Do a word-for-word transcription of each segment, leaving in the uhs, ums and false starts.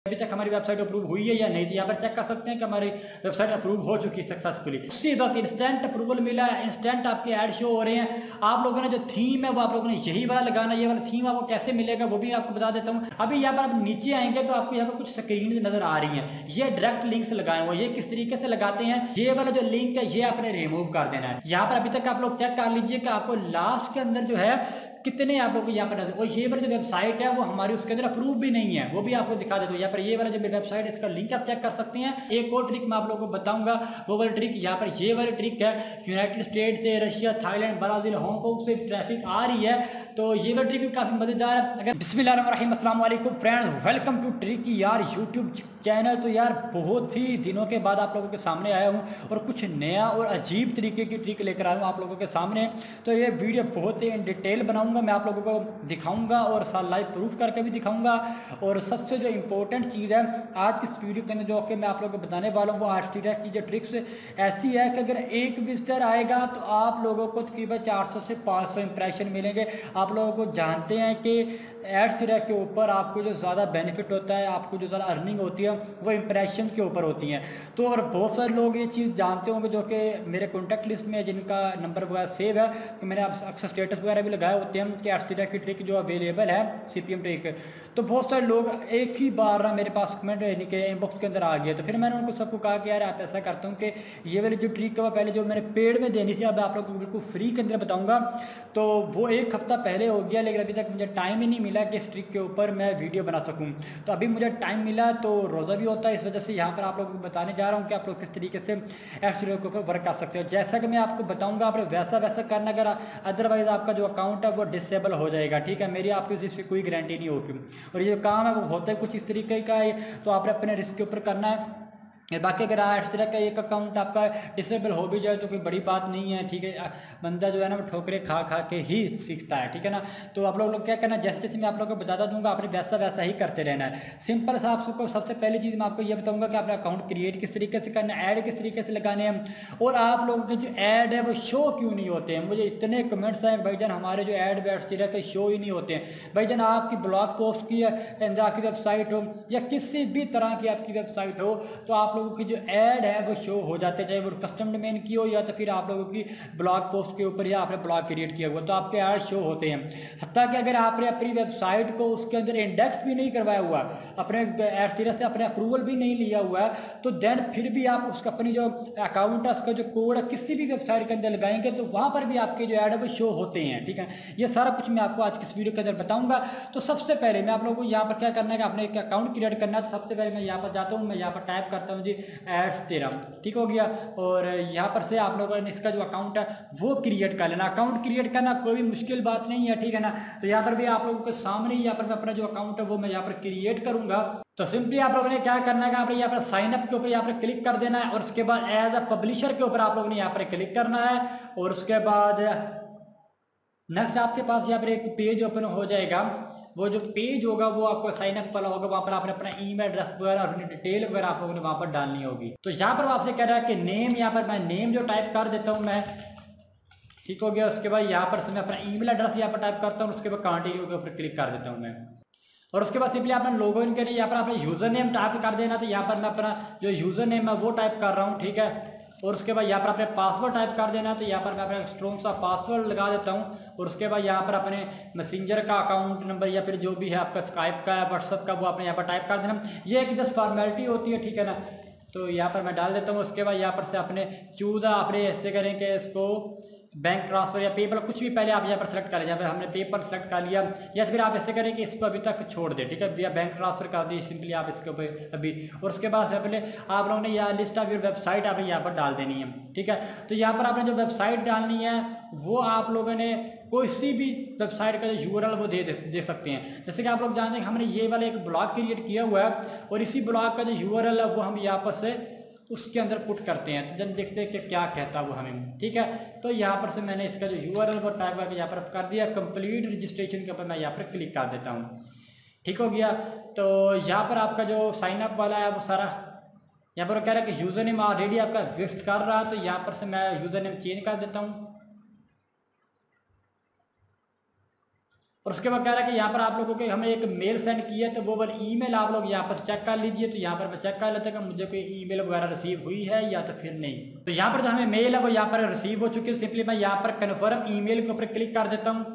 अभी तक हमारी वेबसाइट अप्रूव हुई है या नहीं, तो यहाँ पर चेक कर सकते हैं कि हमारी वेबसाइट अप्रूव हो चुकी है सक्सेसफुली। उससे बस इंस्टेंट अप्रूवल मिला है, इंस्टेंट आपके ऐड शो हो रहे हैं। आप लोगों ने जो थीम है वो आप लोगों ने यही वाला लगाना, ये वाला थीम आपको कैसे मिलेगा वो भी आपको बता देता हूँ। अभी यहाँ पर आप नीचे आएंगे तो आपको यहाँ पर कुछ स्क्रीन नजर आ रही है, ये डायरेक्ट लिंक्स लगाए हुए। ये किस तरीके से लगाते हैं, ये वाला जो लिंक है ये आपने रिमूव कर देना है। यहाँ पर अभी तक आप लोग चेक कर लीजिए कि आपको लास्ट के अंदर जो है कितने आप लोग को यहाँ पर नजर, और ये वाली जो वेबसाइट है वो हमारी उसके अंदर अप्रूव भी नहीं है, वो भी आपको दिखा देता हूँ। यहाँ पर ये वाला जो वेबसाइट है इसका लिंक आप चेक कर सकते हैं। एक और ट्रिक मैं आप लोगों को बताऊंगा, वो वाली ट्रिक यहाँ पर ये वाली ट्रिक है। यूनाइटेड स्टेट से, रशिया, थाईलैंड, ब्राजील, हांगकांग से ट्रैफिक आ रही है, तो ये वाली ट्रिक भी काफी मजेदार है। अगर बिस्मिल्लाहिर्रहमानिर्रहीम, अस्सलाम वालेकुम friends, welcome to trick Yaar YouTube channel. तो यार बहुत ही दिनों के बाद आप लोगों के सामने आया हूँ और कुछ नया और अजीब तरीके की ट्रिक लेकर आया हूँ आप लोगों के सामने। तो ये वीडियो बहुत ही इन डिटेल बनाऊंगा, मैं आप लोगों को दिखाऊंगा और साथ लाइव प्रूफ करके भी दिखाऊंगा। और सबसे जो इंपॉर्टेंट चीज़ है आज की इस वीडियो के अंदर जो कि मैं आप लोगों को बताने वाला हूँ, वो आर्टिस्टिक की जो ट्रिक्स ऐसी है कि अगर एक विजिटर आएगा तो आप लोगों को तकरीबन चार सौ से पाँच सौ इंप्रेशन मिलेंगे। आप लोगों को जानते हैं कि एड्स ट्रैक के ऊपर आपको जो ज़्यादा बेनिफिट होता है, आपको जो ज़्यादा अर्निंग होती है वो इंप्रेशन के ऊपर होती हैं। तो और बहुत सारे लोग ये चीज़ जानते होंगे जो कि मेरे कॉन्टैक्ट लिस्ट में जिनका नंबर वगैरह सेव है, कि मैंने अक्सर स्टेटस वगैरह भी लगाए होते हैं कि एड्स ट्रैक की ट्रिक जो अवेलेबल है, सी पी एम ट्रिक। तो बहुत सारे लोग एक ही बार ना मेरे पास कमेंट यानी कि इनबॉक्स के अंदर आ गया। तो फिर मैंने उनको सबको कहा कि यार आप ऐसा करता हूँ कि ये वाली जो ट्रिक है वो पहले जो मैंने पेड में देनी थी अब आप लोगों को बिल्कुल फ्री के अंदर बताऊँगा। तो वो एक हफ्ता पहले हो गया, लेकिन अभी तक मुझे टाइम ही नहीं मिला कि इस ट्रिक के ऊपर मैं वीडियो बना सकूं। तो अभी मुझे टाइम मिला, तो रोज़ा भी होता है, इस वजह से यहाँ पर आप लोगों को बताने जा रहा हूँ कि आप लोग किस तरीके से एड्स के ऊपर वर्क कर सकते हो। जैसा कि मैं आपको बताऊंगा आपने वैसा वैसा करना, अगर अदरवाइज आपका जो अकाउंट है वो डिसेबल हो जाएगा। ठीक है, मेरी आपकी इससे कोई गारंटी नहीं होगी। और ये काम है वो होता है कुछ इस तरीके का है, तो आपने अपने रिस्क के ऊपर करना है। बाकी अगर इस तरह का एक अकाउंट आपका डिसेबल हो भी जाए तो कोई बड़ी बात नहीं है। ठीक है, बंदा जो है ना वो ठोकरे खा खा के ही सीखता है। ठीक है ना, तो आप लोग लोग क्या करना है, जैसे जैसे मैं आप लोगों को बताता दूंगा आपने वैसा वैसा ही करते रहना है। सिंपल सा आपको सबसे पहली चीज़ मैं आपको ये बताऊंगा कि आपने अकाउंट क्रिएट किस तरीके से करना है, ऐड किस तरीके से लगाने हैं, और आप लोगों के जो ऐड है वो शो क्यों नहीं होते हैं। मुझे इतने कमेंट्स आए भाईजान हमारे जो ऐड बैड तरह के शो ही नहीं होते हैं। भाईजान आपकी ब्लॉग पोस्ट की है, आपकी वेबसाइट हो या किसी भी तरह की आपकी वेबसाइट हो, तो आप लोगों की जो ऐड है वो शो हो जाते, चाहे वो कस्टम डोमेन की हो या तो फिर आप लोगों की ब्लॉग पोस्ट के ऊपर या आपने ब्लॉग क्रिएट किया हुआ, तो आपके ऐड शो होते हैं। हत्ता कि अगर आपने अपनी वेबसाइट को उसके अंदर इंडेक्स भी नहीं करवाया हुआ, अपने एड्स तरह से अपने अप्रूवल भी नहीं लिया हुआ है, तो देन फिर भी आप उसका अपनी जो अकाउंट है उसका जो कोड है किसी भी वेबसाइट के अंदर लगाएंगे तो वहां पर भी आपके जो ऐड है वो शो होते हैं। ठीक है, ये सारा कुछ मैं आपको आज की इस वीडियो के अंदर बताऊंगा। तो सबसे पहले मैं आप लोगों को यहाँ पर क्या करना है कि आपने एक अकाउंट क्रिएट करना है। तो सबसे पहले मैं यहाँ पर जाता हूँ, मैं यहाँ पर टाइप करता हूँ जी एड्स तेरह, ठीक हो गया। और यहाँ पर से आप लोगों ने इसका जो अकाउंट है वो क्रिएट कर लेना। अकाउंट क्रिएट करना कोई भी मुश्किल बात नहीं है, ठीक है ना। तो यहाँ पर भी आप लोगों के सामने यहाँ पर मैं अपना जो अकाउंट है वो मैं यहाँ पर क्रिएट करूंगा। तो सिंपली आप लोगों ने क्या करना है कि आपने यहाँ पर साइन अप के ऊपर यहाँ पर क्लिक कर देना है, और उसके बाद एज अ पब्लिशर के ऊपर आप लोगों ने यहाँ पर क्लिक करना है। और उसके बाद नेक्स्ट आपके पास यहाँ पर एक पेज ओपन हो जाएगा। वो जो पेज होगा वो आपको साइन अप वाला होगा, वहां पर आपने अपना ईमेल एड्रेस वगैरह अपनी डिटेल वगैरह आप लोगों ने वहां पर डालनी होगी। तो यहाँ पर आपसे कह रहा है कि नेम, यहाँ पर मैं नेम जो टाइप कर देता हूँ मैं, ठीक हो गया। उसके बाद यहाँ पर से मैं अपना ईमेल एड्रेस यहाँ पर टाइप करता हूँ, उसके बाद कंटिन्यू के ऊपर क्लिक कर देता हूँ मैं। और उसके बाद सिंपली आपने लॉग इन करना, यहाँ पर आपने यूजर नेम टाइप कर देना। तो यहाँ पर मैं अपना जो यूजर नेम है वो टाइप कर रहा हूँ, ठीक है। और उसके बाद यहाँ पर अपने पासवर्ड टाइप कर देना। तो यहाँ पर मैं अपना स्ट्रॉन्ग सा पासवर्ड लगा देता हूँ। और उसके बाद यहाँ पर अपने मैसेंजर का अकाउंट नंबर या फिर जो भी है आपका स्काइप का है, व्हाट्सअप का, वो अपने यहाँ पर टाइप कर देना। ये एक जस्ट फॉर्मेलिटी होती है, ठीक है ना। तो यहाँ पर मैं डाल देता हूँ। उसके बाद यहाँ पर से अपने चूज अपने ऐसे करें कि इसको बैंक ट्रांसफर या पेपल कुछ भी पहले आप यहाँ पर सेलेक्ट करें। यहाँ पर हमने पेपर सेलेक्ट कर लिया, या फिर आप ऐसे करें कि इसको अभी तक छोड़ दें, ठीक है, या बैंक ट्रांसफर कर दी सिंपली आप इसके ऊपर अभी। और उसके बाद से पहले आप लोगों ने यहाँ लिस्ट ऑफ योर वेबसाइट आपने यहाँ पर डाल देनी है, ठीक है। तो यहाँ पर आपने जो वेबसाइट डालनी है वो आप लोगों ने कोई सी भी वेबसाइट का जो यूआरएल वो दे दे सकते हैं। जैसे कि आप लोग जानते हैं हमने ये वाला एक ब्लॉग क्रिएट किया हुआ है, और इसी ब्लॉग का जो यूआरएल है वो हम यहाँ पर से उसके अंदर पुट करते हैं। तो जब देखते हैं कि क्या कहता है वो हमें, ठीक है। तो यहाँ पर से मैंने इसका जो यूआरएल वो टाइप करके यहाँ पर कर दिया। कंप्लीट रजिस्ट्रेशन के ऊपर मैं यहाँ पर क्लिक कर देता हूँ, ठीक हो गया। तो यहाँ पर आपका जो साइन अप वाला है वो सारा यहाँ पर कह रहा है कि यूजर नेम ऑलरेडी आपका एग्जिस्ट कर रहा है। तो यहाँ पर से मैं यूजर नेम चेंज कर देता हूँ। और उसके बाद कह रहा है कि यहाँ पर आप लोगों को हमें एक मेल सेंड किया है, तो वो वाली ईमेल आप लोग यहाँ पर चेक कर लीजिए। तो यहाँ पर मैं चेक कर लेता हूँ कि मुझे कोई ईमेल वगैरह रिसीव हुई है या तो फिर नहीं। तो यहाँ पर जो हमें मेल है वो यहाँ पर रिसीव हो चुकी है। सिंपली मैं यहाँ पर कन्फर्म ईमेल के ऊपर क्लिक कर देता हूँ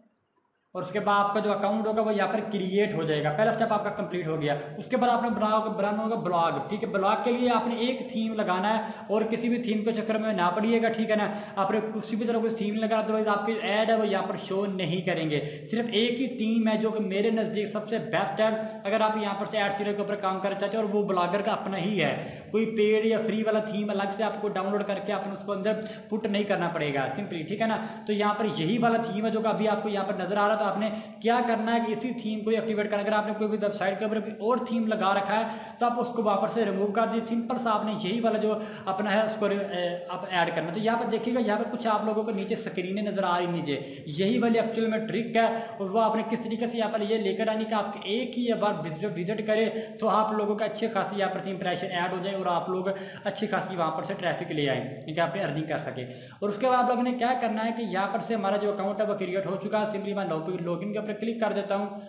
और उसके बाद आपका जो अकाउंट होगा वो यहाँ पर क्रिएट हो जाएगा। पहला स्टेप आपका कंप्लीट हो गया। उसके बाद आपने बनाओगे बनाना होगा ब्लॉग, ठीक है। ब्लॉग के लिए आपने एक थीम लगाना है और किसी भी थीम के चक्कर में ना पड़िएगा, ठीक है ना। आपने किसी भी तरह कोई थीम लगा तो आपकी ऐड है वो यहाँ पर शो नहीं करेंगे। सिर्फ एक ही थीम है जो कि मेरे नज़दीक सबसे बेस्ट है अगर आप यहाँ पर से एड सीरियल के ऊपर काम करना चाहते हो, और वो ब्लॉगर का अपना ही है। कोई पेड या फ्री वाला थीम अलग से आपको डाउनलोड करके आपने उसको अंदर पुट नहीं करना पड़ेगा, सिंपली, ठीक है ना। तो यहाँ पर यही वाला थीम है जो कि अभी आपको यहाँ पर नजर आ रहा है। तो आपने क्या करना है कि इसी थीम को एक्टिवेट करना। अगर आपने कोई भी वेबसाइट के ऊपर कोई और थीम लगा रखा है तो आप उसको वापस से रिमूव कर दीजिए। सिंपल सा आपने यही वाला जो अपना है उसको आप ऐड करना। तो यहाँ पर देखिएगा, यहाँ पर कुछ आप लोगों को नीचे स्क्रीनें नजर आ रही नीचे, यही वाली एक्चुअल में ट्रिक है। और वो आपने किस तरीके से यहाँ पर ये लेकर आनी कि आपके एक ही बार विजिट करे तो आप लोगों का अच्छे खासी यहाँ पर इंप्रेशन ऐड हो जाए और आप लोग अच्छी खासी वहाँ पर से ट्रैफिक ले आए, इनका आप अर्निंग कर सके। और उसके बाद आप लोगों ने क्या करना है कि यहाँ पर से हमारा जो अकाउंट है वो क्रिएट हो चुका है। सिंपली मैं लॉगिन के ऊपर क्लिक कर देता हूँ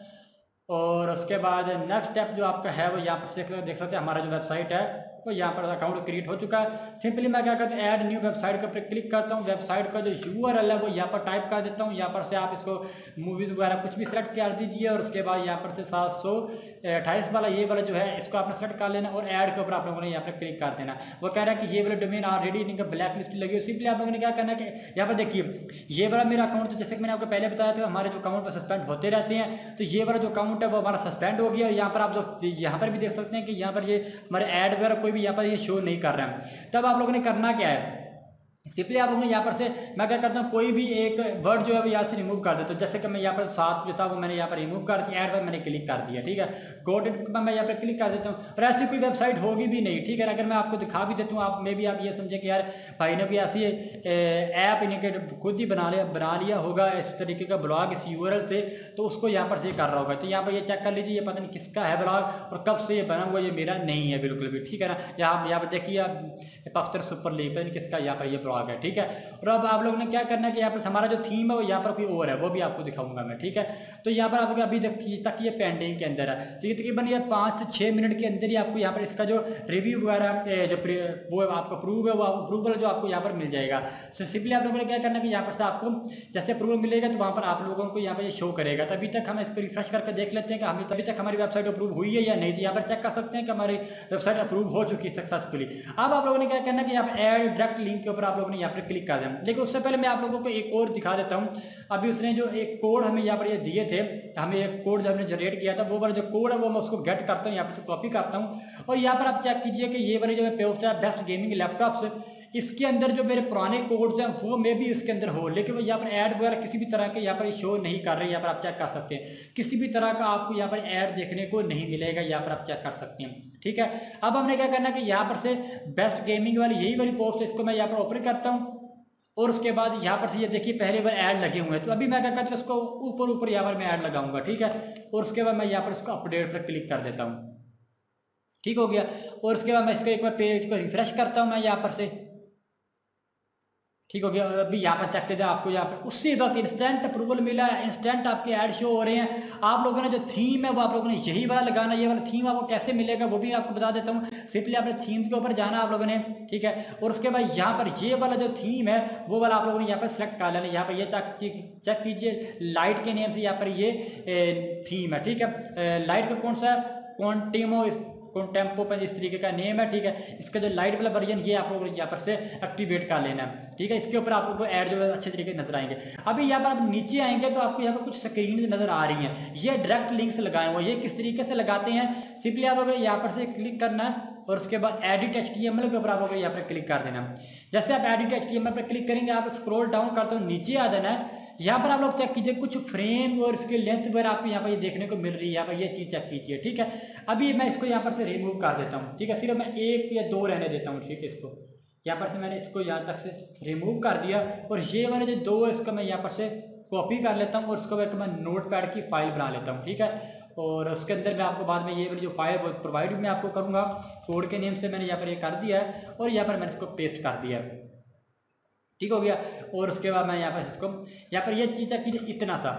और उसके बाद नेक्स्ट स्टेप जो आपका है वो यहाँ पर देख सकते हैं हमारा जो वेबसाइट है तो यहाँ पर अकाउंट क्रिएट हो चुका है। सिंपली मैं क्या करता हूँ, ऐड न्यू वेबसाइट के ऊपर क्लिक करता हूँ। वेबसाइट का जो यूआरएल है वो यहाँ पर टाइप कर देता हूँ। यहाँ पर से आप इसको मूवीज़ वगैरह कुछ भी सिलेक्ट कर दीजिए और उसके बाद यहाँ पर से सात सौ अट्ठाईस वाला ये वाला जो है इसको आपने सेलेक्ट कर लेना और ऐड के ऊपर आप लोगों ने यहाँ पर क्लिक कर देना। वो कह रहा है कि ये वाला डोमेन ऑलरेडी इनका ब्लैक लिस्ट लगी है। सिंपली आप लोगों ने क्या करना है कि यहाँ पर देखिए ये वाला मेरा अकाउंट, तो जैसे कि मैंने आपको पहले बताया था हमारे जो अकाउंट पर सस्पेंड होते रहते हैं, तो ये वाला जो अकाउंट है वो हमारा सस्पेंड हो गया। यहाँ पर आप जो यहाँ पर भी देख सकते हैं कि यहाँ पर ये हमारे ऐड वगैरह कोई भी यहाँ पर ये शो नहीं कर रहा है। तब आप लोगों ने करना क्या है, सिंपली आप लोगों ने यहाँ पर से मैं क्या करता हूँ कोई भी एक वर्ड जो है वो यहाँ से रिमूव कर देता हूँ। जैसे कि मैं यहाँ पर सात जो था वो मैंने यहाँ पर रिमूव कर दिया, ऐड पर मैंने क्लिक कर दिया, ठीक है। गो टू पर मैं यहाँ पर क्लिक कर देता हूँ और ऐसी कोई वेबसाइट होगी भी नहीं, ठीक है। अगर मैं आपको दिखा भी देता हूँ आप मे भी आप ये समझे कि यार भाई ने भी ऐसी ऐप इन्हें खुद ही बना लिया बना लिया होगा इस तरीके का ब्लॉग इस यूआरएल से, तो उसको यहाँ पर से कर रहा होगा। तो यहाँ पर ये चेक कर लीजिए, ये पता नहीं किसका है ब्लॉग और कब से ये बना हुआ, ये मेरा नहीं है बिल्कुल भी, ठीक है ना। यहाँ यहाँ पर देखिए आप पफ्तर सुपर लीग पता नहीं किसका यहाँ पर ये ब्लॉग है, ठीक है। और अब आप लोगों ने क्या करना है कि यहाँ पर हमारा जो थीम है वो यहाँ पर कोई और है, वो भी आपको दिखाऊंगा मैं, ठीक है। तो यहाँ पर आपको अभी तक ये पेंडिंग के अंदर है, तो ये तकरीबन ये पाँच से छः मिनट के अंदर ही आपको यहाँ पर इसका जो रिव्यू वगैरह जो वो आपको अप्रूव है वो अप्रूवल जो आपको यहाँ पर मिल जाएगा। सो सिंपली आप लोगों ने क्या करना है कि यहाँ पर से आपको जैसे अप्रूवल मिलेगा तो वहाँ पर आप लोगों को यहाँ पर ये शो करेगा। तो अभी तक हम इसको रिफ्रेश करके देख लेते हैं कि हमें अभी तक हमारी वेबसाइट अप्रूव हुई है या नहीं। तो यहाँ पर चेक कर सकते हैं कि हमारी वेबसाइट अप्रूव हो चुकी है सक्सेसफुली। अब आप लोगों ने क्या करना है कि यहाँ पर ऐड डायरेक्ट लिंक के ऊपर आप लोगों ने यहाँ पर क्लिक कर देना। लेकिन उससे पहले मैं आप लोगों को एक और दिखा देता हूँ। अभी उसने जो एक कोड हमें यहाँ पर ये दिए थे, हमें एक कोड जो हमने जनरेट किया था वो वाला जो कोड है वो मैं उसको गेट करता हूँ, यहाँ पर कॉपी करता हूँ और यहाँ पर आप चेक कीजिए कि ये वाली जो पोस्ट है बेस्ट गेमिंग लैपटॉप्स, इसके अंदर जो मेरे पुराने कोड्स हैं वो मे भी इसके अंदर हो, लेकिन वो यहाँ पर ऐड वगैरह किसी भी तरह के यहाँ पर शो नहीं कर रहे। यहाँ पर आप चेक कर सकते हैं किसी भी तरह का आपको यहाँ पर ऐड देखने को नहीं मिलेगा, यहाँ पर आप चेक कर सकते हैं, ठीक है। अब हमने क्या करना है कि यहाँ पर से बेस्ट गेमिंग वाली यही वाली पोस्ट इसको मैं यहाँ पर ओपन करता हूँ और उसके बाद यहाँ पर से ये देखिए पहले बार ऐड लगे हुए हैं। तो अभी मैं क्या करता हूँ इसको ऊपर ऊपर यहाँ पर मैं ऐड लगाऊंगा, ठीक है। और उसके बाद मैं यहाँ पर इसको अपडेट पर क्लिक कर देता हूँ, ठीक हो गया। और उसके बाद मैं इसको एक बार पेज को रिफ्रेश करता हूँ मैं यहाँ पर से, ठीक हो गया। अभी यहाँ पर चेक कीजिए आपको यहाँ पर उसी वक्त इंस्टेंट अप्रूवल मिला है, इंस्टेंट आपके ऐड शो हो रहे हैं। आप लोगों ने जो थीम है वो आप लोगों ने यही वाला लगाना, ये वाला थीम आपको कैसे मिलेगा वो भी आपको बता देता हूँ। सिंपली आपने थीम्स के ऊपर जाना आप लोगों ने, ठीक है। और उसके बाद यहाँ पर ये वाला जो थीम है वो वाला आप लोगों ने यहाँ पर सेलेक्ट कर लेना। यहाँ पर ये चेक कीजिए लाइट के नेम से यहाँ पर ये थीम है, ठीक है। लाइट का कौन सा क्वांटिमो टेम्पो पर इस तरीके का नेम है, ठीक है। इसका जो लाइट वाला वर्जन ये आप लोगों ने यहाँ पर से एक्टिवेट कर लेना है, ठीक है। इसके ऊपर आप लोगों को ऐड जो है अच्छे तरीके से नजर आएंगे। अभी यहाँ पर आप नीचे आएंगे तो आपको यहाँ पर कुछ स्क्रीन नजर आ रही हैं, ये डायरेक्ट लिंक्स लगाए हुए। ये किस तरीके से लगाते हैं, सिंपली आप लोगों को यहाँ पर से क्लिक करना है और उसके बाद एडिट एचटीएमएल के ऊपर आप लोगों को यहाँ पर क्लिक कर देना। जैसे आप एडिट एचटीएमएल पर क्लिक करेंगे आप स्क्रॉल डाउन करते हो नीचे आ जाना है। यहाँ पर आप लोग चेक कीजिए कुछ फ्रेम और इसके लेंथ वगैरह आपको यहाँ पर ये देखने को मिल रही है, यहाँ पर ये चीज़ चेक कीजिए, ठीक है। अभी मैं इसको यहाँ पर से रिमूव कर देता हूँ, ठीक है। सिर्फ मैं एक या दो रहने देता हूँ, ठीक है। इसको यहाँ पर से मैंने इसको यहाँ तक से रिमूव कर दिया और ये वाले जो दो है इसको मैं यहाँ पर से कॉपी कर लेता हूँ और उसको मैं नोट पैड की फाइल बना लेता हूँ, ठीक है। और उसके अंदर मैं आपको बाद में ये वाली जो फाइल वो प्रोवाइड मैं आपको करूँगा, कोड के नेम से मैंने यहाँ पर ये कर दिया है और यहाँ पर मैंने इसको पेस्ट कर दिया है, ठीक हो गया। और उसके बाद मैं यहाँ पर इसको यहाँ पर ये चीज़ है कि इतना सा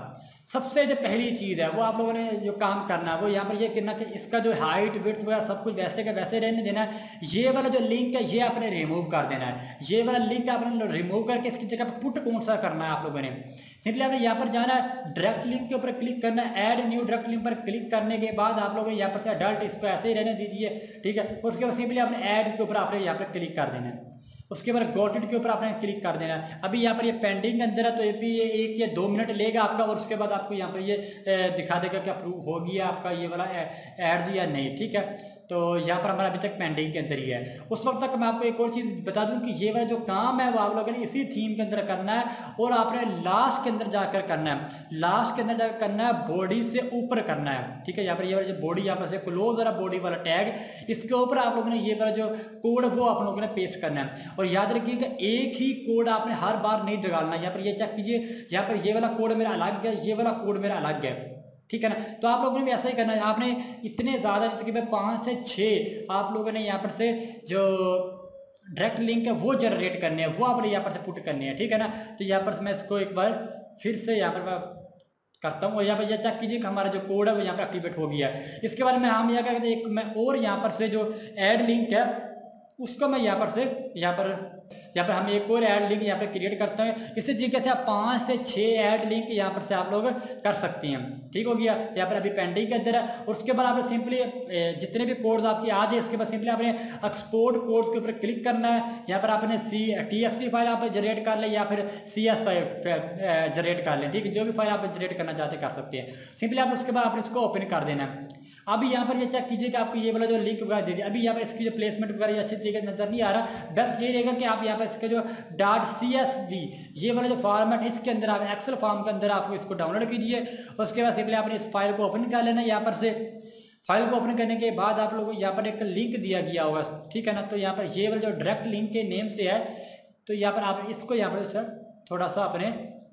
सबसे जो पहली चीज़ है वो आप लोगों ने जो काम करना है वो यहाँ पर ये करना कि इसका जो हाइट विड्थ वगैरह सब कुछ वैसे का वैसे रहने देना है। ये वाला जो लिंक है ये आपने रिमूव कर देना है। ये वाला लिंक आपने रिमूव करके इसकी जगह पर पुट कौन सा करना है आप लोगों ने, सिंपली आपने यहाँ पर जाना है, डायरेक्ट लिंक के ऊपर क्लिक करना है। ऐड न्यू डायरेक्ट लिंक पर क्लिक करने के बाद आप लोगों ने यहाँ पर से अडल्ट इसको ऐसे ही रहने दीजिए, ठीक है। उसके बाद सिंपली आपने ऐड के ऊपर आपने यहाँ पर क्लिक कर देना है। उसके बाद गॉट इट के ऊपर आपने क्लिक कर देना है। अभी यहाँ पर ये पेंडिंग के अंदर है तो ये भी ये एक या दो मिनट लेगा आपका, और उसके बाद आपको यहाँ पर ये दिखा देगा कि अप्रूव हो गया आपका ये वाला एड्स या नहीं, ठीक है। तो यहाँ पर हमारा अभी तक पेंडिंग के अंदर ही है। उस वक्त तक मैं आपको एक और चीज़ बता दूं कि ये वाला जो काम है वो आप लोगों ने इसी थीम के अंदर करना है, और आपने लास्ट के अंदर जाकर करना है। लास्ट के अंदर जाकर करना है, बॉडी से ऊपर करना है, ठीक है। यहाँ पर ये वाला जो बॉडी यहाँ पर से क्लोज वाला बॉडी वाला टैग, इसके ऊपर आप लोगों ने ये वाला जो कोड वो आप लोगों ने पेस्ट करना है। और याद रखिएगा एक ही कोड आपने हर बार नहीं डालना। यहाँ पर ये चेक कीजिए, यहाँ पर ये वाला कोड मेरा अलग है, ये वाला कोड मेरा अलग है, ठीक है ना। तो आप लोगों ने भी ऐसा ही करना है। आपने इतने ज़्यादा तकरीबन पाँच से छः आप लोगों ने यहाँ पर से जो डायरेक्ट लिंक है वो जनरेट करने हैं, वो आपने यहाँ पर से पुट करने हैं, ठीक है ना। तो यहाँ पर मैं इसको एक बार फिर से यहाँ पर मैं करता हूँ, और यहाँ पर यह चेक कीजिए कि हमारा जो कोड है वो यहाँ पर एक्टिवेट हो गया है। इसके बाद में हम यहाँ करते हैं, एक मैं और यहाँ पर से जो ऐड लिंक है उसको मैं यहाँ पर से यहाँ पर यहाँ पर हम एक और ऐड लिंक यहाँ पे क्रिएट करते हैं। इसी तरीके से आप पाँच से छः ऐड लिंक यहाँ पर से आप लोग कर सकते हैं, ठीक हो गया। यहाँ पर अभी पेंडिंग के अंदर है। और उसके बाद आपने सिंपली जितने भी कोड्स आपके आ जाए इसके बाद सिंपली आपने एक्सपोर्ट कोड्स के ऊपर क्लिक करना है। यहाँ पर आपने C T X T file आप जनरेट कर लें या फिर सी एस फाइल जनरेट कर लें, ठीक है। जो भी फाइल आप जनरेट करना चाहते कर सकते हैं। सिंपली आप उसके बाद आपने इसको ओपन कर देना है। अभी यहाँ पर ये चेक कीजिए कि आपको ये वाला जो लिंक वगैरह दे दिया। अभी यहाँ पर इसकी जो प्लेसमेंट वगैरह अच्छी तरीके से नजर नहीं आ रहा। बेस्ट ये रहेगा कि आप यहाँ पर इसके जो डॉट सी एस वी ये वाला जो फॉर्मेट इसके अंदर आप एक्सेल फॉर्म के अंदर आपको इसको डाउनलोड कीजिए। उसके बाद सिंपली आपने इस फाइल को ओपन कर लेना। यहाँ पर से फाइल को ओपन करने के बाद आप लोगों को यहाँ पर एक लिंक दिया गया होगा, ठीक है ना। तो यहाँ पर ये वाला जो डायरेक्ट लिंक के नेम से है, तो यहाँ पर आप इसको यहाँ पर थोड़ा सा अपने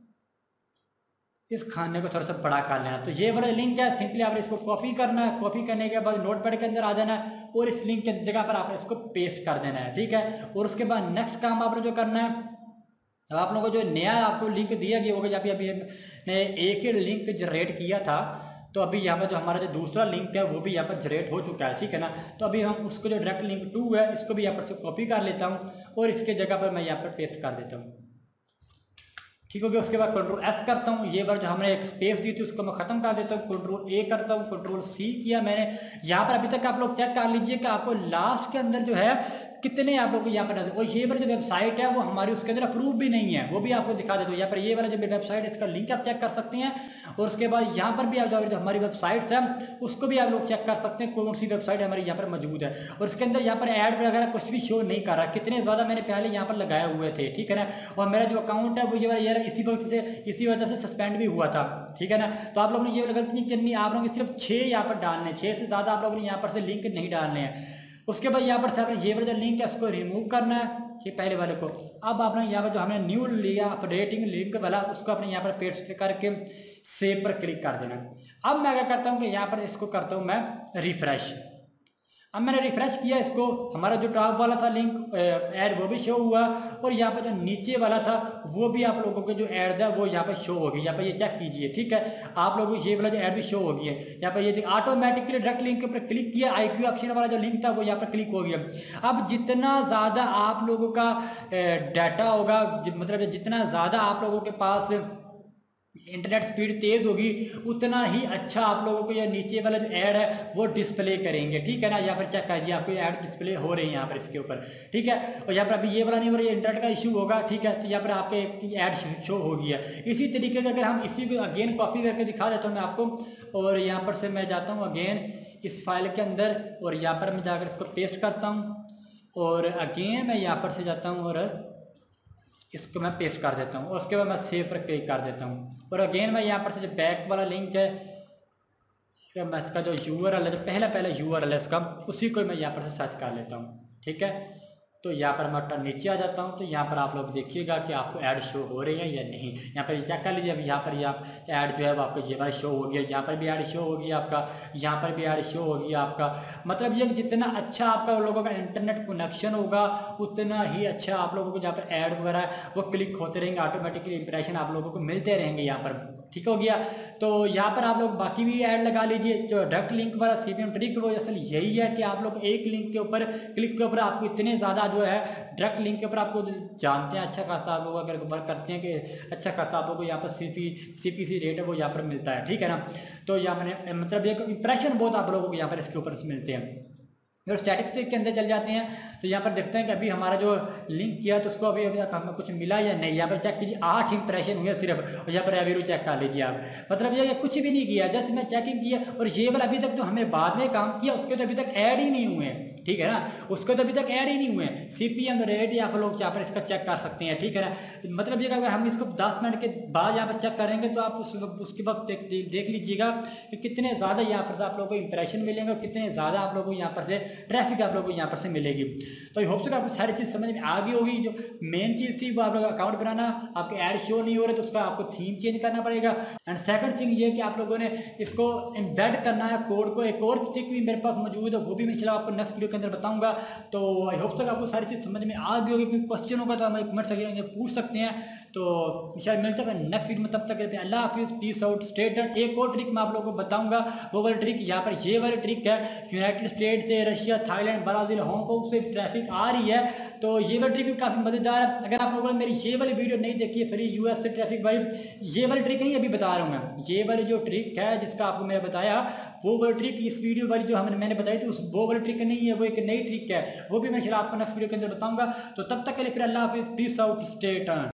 इस खाने को थोड़ा सा बड़ा कर लेना। तो ये वाला लिंक है, सिंपली आपने इसको कॉपी करना है। कॉपी करने के बाद नोटपैड के अंदर आ जाना है और इस लिंक के जगह पर आपने इसको पेस्ट कर देना है, ठीक है। और उसके बाद नेक्स्ट काम आपने जो करना है, आप लोगों को जो नया आपको लिंक दिया गया होगा, अभी अभी ने एक ही लिंक जनरेट किया था, तो अभी यहाँ पर जो हमारा जो दूसरा लिंक है वो भी यहाँ पर जनरेट हो चुका है, ठीक है ना। तो अभी हम उसको जो डायरेक्ट लिंक टू है इसको भी यहाँ पर से कॉपी कर लेता हूँ और इसके जगह पर मैं यहाँ पर पेस्ट कर देता हूँ, ठीक हो गया। उसके बाद कंट्रोल एस करता हूँ। ये बार जो हमने एक स्पेस दी थी उसको मैं खत्म कर देता हूँ। कंट्रोल ए करता हूँ, कंट्रोल सी किया मैंने। यहाँ पर अभी तक आप लोग चेक कर लीजिए कि आपको लास्ट के अंदर जो है कितने आप लोग को यहाँ पर नजर, और ये वाला जो वेबसाइट है वो हमारी उसके अंदर अप्रूव भी नहीं है, वो भी आपको दिखा देता हूँ। यहाँ पर ये वाला जो वेबसाइट है इसका लिंक आप चेक कर सकते हैं। और उसके बाद यहाँ पर भी आप जो हमारी वेबसाइट्स है उसको भी आप लोग चेक कर सकते हैं कौन सी वेबसाइट हमारी यहाँ पर मौजूद है। और इसके अंदर यहाँ पर ऐड वगैरह कुछ भी शो नहीं कर रहा, कितने ज़्यादा मैंने पहले यहाँ पर लगाए हुए थे, ठीक है ना। और मेरा जो अकाउंट है वो ये वाला इसी वक्त से इसी वजह से सस्पेंड भी हुआ था, ठीक है ना। तो आप लोगों ने ये गलती नहीं करनी, आप लोगों ने सिर्फ छः यहाँ पर डालने, छः से ज़्यादा आप लोगों ने यहाँ पर से लिंक नहीं डालने हैं। उसके बाद यहाँ पर से आपने ये वाला जो लिंक है उसको रिमूव करना है, ये पहले वाले को। अब आपने यहाँ पर जो हमने न्यू लिया अपडेटिंग लिंक वाला उसको अपने यहाँ पर पेस्ट करके सेव पर क्लिक कर देना। अब मैं क्या करता हूँ कि यहाँ पर इसको करता हूँ मैं रिफ्रेश। अब मैंने रिफ्रेश किया इसको, हमारा जो टॉप वाला था लिंक ऐड वो भी शो हुआ, और यहाँ पर जो नीचे वाला था वो भी आप लोगों के जो ऐड है वो यहाँ पर शो हो गई। यहाँ पर ये चेक कीजिए, ठीक है। आप लोगों को ये वाला जो ऐड भी शो हो गई है। यहाँ पर ये ऑटोमेटिकली डायरेक्ट लिंक के ऊपर क्लिक किया, आई क्यू ऑप्शन वाला जो लिंक था वो यहाँ पर क्लिक हो गया। अब जितना ज़्यादा आप लोगों का डाटा होगा, मतलब जितना ज़्यादा आप लोगों के पास इंटरनेट स्पीड तेज होगी उतना ही अच्छा आप लोगों को ये नीचे वाला जो ऐड है वो डिस्प्ले करेंगे, ठीक है ना। यहाँ पर चेक कीजिए आपको ऐड डिस्प्ले हो रही है यहाँ पर इसके ऊपर, ठीक है। और यहाँ पर अभी ये वाला नहीं हो रहा, ये इंटरनेट का इशू होगा, ठीक है। तो यहाँ पर आपके ऐड शो हो गया। इसी तरीके से अगर हम इसी को अगेन कॉपी करके दिखा देता हूँ मैं आपको, और यहाँ पर से मैं जाता हूँ अगेन इस फाइल के अंदर और यहाँ पर मैं जाकर इसको पेस्ट करता हूँ, और अगेन मैं यहाँ पर से जाता हूँ और इसको मैं पेस्ट कर देता हूँ। उसके बाद मैं सेव पर क्लिक कर देता हूँ, और अगेन मैं यहाँ पर से जो बैक वाला लिंक है मैं इसका जो यूआरएल है, जो पहला पहला यूआरएल है इसका, उसी को मैं यहाँ पर से सर्च कर लेता हूँ, ठीक है। तो यहाँ पर मैं नीचे आ जाता हूँ। तो यहाँ पर आप लोग देखिएगा कि आपको ऐड शो हो रही है या नहीं। यहाँ पर चेक कर लीजिए, अब यहाँ पर आप ऐड जो है वो आपको ये वाला शो हो गया, यहाँ पर भी ऐड शो होगी आपका, यहाँ पर भी ऐड शो होगी आपका। मतलब ये जितना अच्छा आपका लोगों का इंटरनेट कनेक्शन होगा उतना ही अच्छा आप लोगों को जहाँ पर ऐड वगैरह वो क्लिक होते रहेंगे, ऑटोमेटिकली इंप्रेशन आप लोगों को मिलते रहेंगे यहाँ पर, ठीक हो गया। तो यहाँ पर आप लोग बाकी भी ऐड लगा लीजिए। जो डायरेक्ट लिंक वाला सीपीएम ट्रिक वो असल यही है कि आप लोग एक लिंक के ऊपर क्लिक के ऊपर आपको इतने ज़्यादा जो है डायरेक्ट लिंक के ऊपर आपको जानते हैं अच्छा खासा आप लोग अगर वर्क करते हैं कि अच्छा खासा आप लोग को यहाँ पर C P C P C rate है वो यहाँ पर मिलता है, ठीक है ना। तो यहाँ मैंने मतलब एक इंप्रेशन बहुत आप लोगों को यहाँ पर इसके ऊपर मिलते हैं। अगर स्टैटिक्स के अंदर चल जाते हैं तो यहाँ पर देखते हैं कि अभी हमारा जो लिंक किया तो उसको अभी अभी तक हमें कुछ मिला या नहीं। यहाँ पर चेक कीजिए आठ इंप्रेशन हुए सिर्फ, और यहाँ पर रेवेन्यू चेक कर लीजिए आप। मतलब ये कुछ भी नहीं किया, जस्ट मैं चेकिंग किया। और ये वाला अभी तक जो हमें बाद में काम किया उसके तो अभी तक ऐड ही नहीं हुए हैं, ठीक है ना, उसको तो अभी तक ऐड ही नहीं हुए हैं। सीपीएम रेट आप लोग यहाँ पर इसका चेक कर सकते हैं, ठीक है ना। मतलब ये अगर हम इसको दस मिनट के बाद यहाँ पर चेक करेंगे तो आप उस उसके वक्त देख देख लीजिएगा कि कितने ज़्यादा यहाँ पर से आप लोगों को इंप्रेशन मिलेंगे और कितने ज़्यादा आप लोगों को यहाँ पर से ट्रैफिक आप लोगों को यहाँ पर से मिलेगी। तो आई होप सो आपको सारी चीज़ समझ में आ गई होगी। जो मेन चीज़ थी वो आप लोग अकाउंट बनाना, आपके ऐड शो नहीं हो रहे तो उसका आपको थीम चेंज करना पड़ेगा। एंड सेकंड थिंग ये कि आप लोगों ने इसको एम्बेड करना है कोड को। एक और ट्रिक भी मेरे पास मौजूद है, वो भी मैं इंशाल्लाह आपको नेक्स्ट वीडियो के अंदर बताऊंगा। तो आई होप सो आपको सारी चीज़ समझ में आ गई होगी। कोई क्वेश्चन होगा तो हमें कमेंट सेक्शन में पूछ सकते हैं। तो शायद मिलते हैं नेक्स्ट वीडियो में, तब तक कहते हैं अल्लाह हाफिज़, पीस आउट, स्टे डन। एक और ट्रिक मैं आप लोगों को बताऊंगा, वो वाली ट्रिक यहाँ पर ये वाली ट्रिक है। यूनाइटेड स्टेट से, रशिया, थाईलैंड, ब्राज़ील, हांगकांग से ट्रैफिक आ रही है तो ये वाली ट्रिक भी काफ़ी मज़ेदार है। अगर आप लोगों ने मेरी ये वाली वीडियो नहीं देखी है फ्री यूएस से ट्रैफिक वाली, ये वाली ट्रिक नहीं अभी बता रहा हूँ मैं, ये वाली जो ट्रिक है जिसका आपको मैंने बताया वो वाली ट्रिक इस वीडियो वाली जो हमने मैंने बताई थी उस वो वाली ट्रिक नहीं है, वो एक नई ट्रिक है, वो भी मैं आपको नेक्स्ट वीडियो के अंदर बताऊंगा। तो तब तक के लिए फिर अल्लाह हाफिज़, पीस आउट, स्टे टर्न।